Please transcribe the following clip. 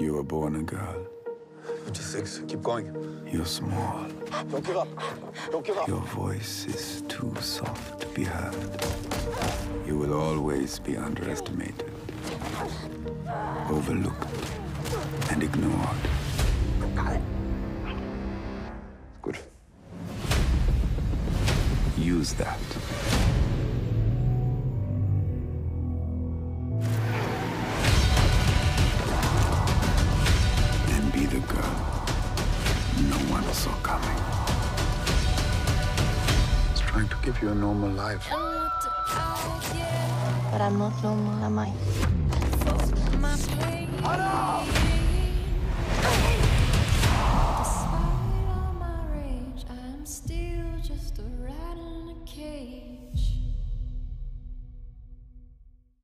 you were born a girl. You're just 6. Keep going. You're small. Don't give up. Don't give up. Your voice is too soft to be heard. You will always be underestimated, overlooked, and ignored. Got it. Good. Use that. And be the girl no one saw coming. It's trying to give you a normal life. But I'm not normal, am I? Hanna! Despite all my rage, I'm still just a rat in a cage.